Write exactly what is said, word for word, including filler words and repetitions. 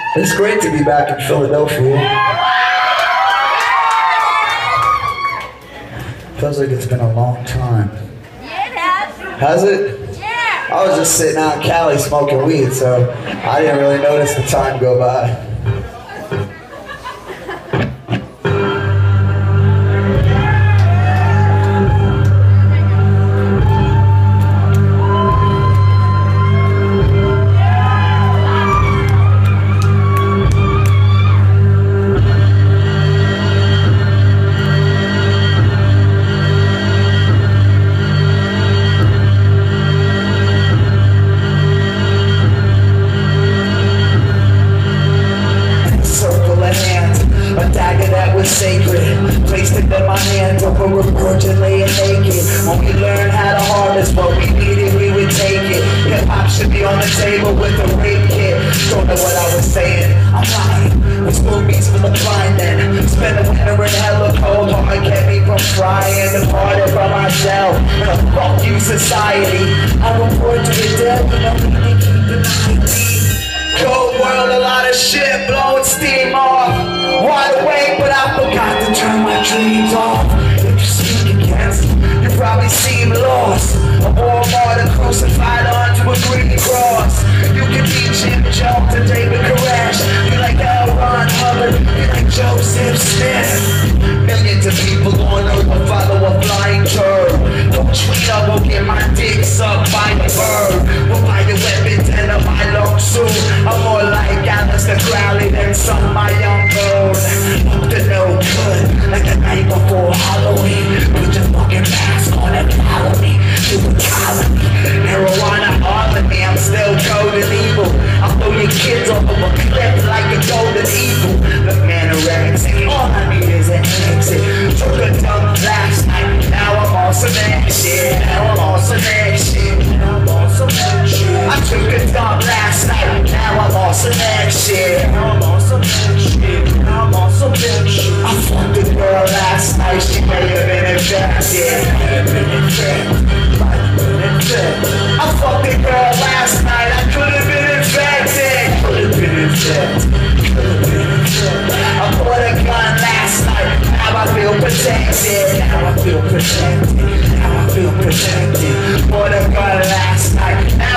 It's great to be back in Philadelphia. Feels like it's been a long time. Yeah, it has. Has it? Yeah. I was just sitting out in Cali smoking weed, so I didn't really notice the time go by. Sacred, placed it in my hands over a virgin laying naked. When we learn how to harness what we needed, we would take it. Hip hop should be on the table with a rape kit. Don't know what I was saying, I'm lying. With movies for the blind then. Spend a winter in hella cold, hard kept me from crying. Departed from myself, uh, fuck you society. I report to the dead, you know we need to keep the night. Cold world, a lot of shit, blowing steam off. Wide awake, but I forgot to turn my dreams off. If you speak against, you probably seem lost. A war martyr crucified onto a green cross. You can be Jim Jones and David Koresh. You like L. Ron Hubbard, you like Joseph Smith. Millions of people on earth will follow a flying turd. Don't tweet, I will get my dick sucked by a bird. We'll buy the weapons and a my long suit. I'm more like Alistair Crowley than some of my young girls. Up to no good, like the night before Halloween. Put your fucking mask on and follow me. You would collar me. Marijuana harming me, I'm still cold and evil. I'll throw your kids off of a cliff like a golden eagle. Look, man, anorexic, all I need is an exit. Took a dump last night, now I'm on some action. Now I'm on some action. Now I'm on some action. I took a dump last night, now I'm on some action. Now I'm on some action. Now I'm on some action. I fucked a girl last night, she may have been infected. May have been infected. Might have been infected. I fucked a girl last night, I could have been infected. Could have been infected. Could have been infected. I bought a gun last night, now I feel protected. Now I feel protected. Now I feel protected. Bought a gun last night.